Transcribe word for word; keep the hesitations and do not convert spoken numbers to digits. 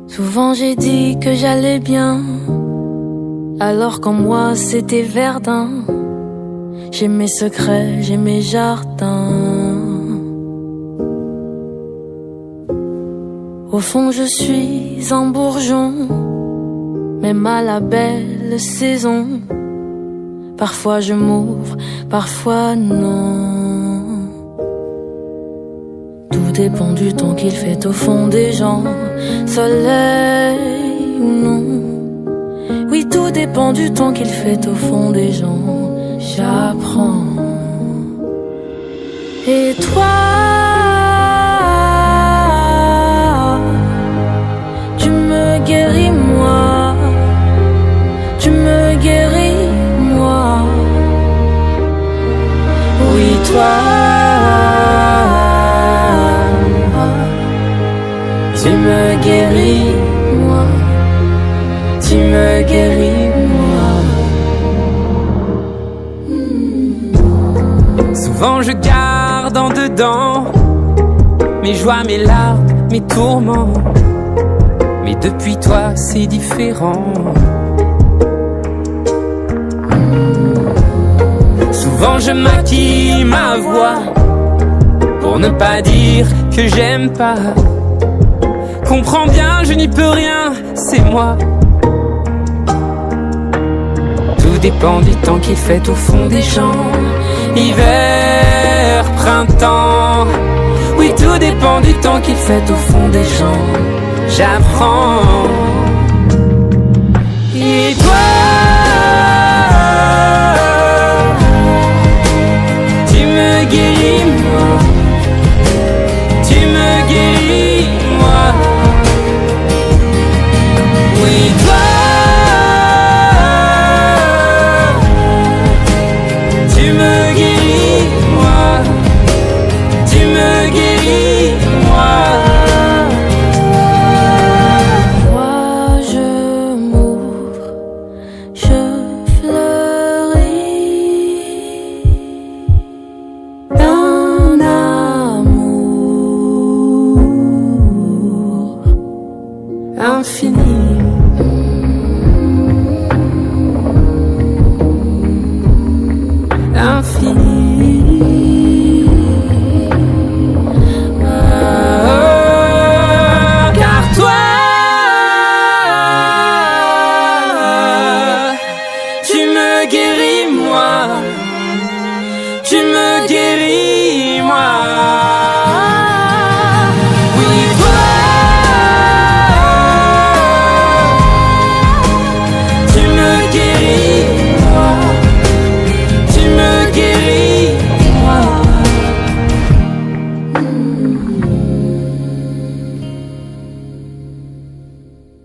Souvent j'ai dit que j'allais bien, alors qu'en moi c'était verdun. J'ai mes secrets, j'ai mes jardins. Au fond je suis un bourgeon, même à la belle saison. Parfois je m'ouvre, parfois non. Tout dépend du temps qu'il fait au fond des gens, soleil ou non. Oui, tout dépend du temps qu'il fait au fond des gens. J'apprends. Et toi, tu me guéris moi, tu me guéris moi. Oui, toi, tu me guéris moi, tu me guéris moi. mmh. Souvent je garde en dedans mes joies, mes larmes, mes tourments. Mais depuis toi c'est différent. Souvent je maquille ma voix pour ne pas dire que j'aime pas. Comprends bien, je n'y peux rien, c'est moi. Tout dépend du temps qu'il fait au fond des champs. Hiver, printemps. Oui, tout dépend du temps qu'il fait au fond des champs. J'apprends. Et toi, tu me guéris moi, tu me guéris moi. Oui, toi, tu me guéris moi, tu me guéris moi. Moi je m'ouvre, je fleuris d'un amour infini.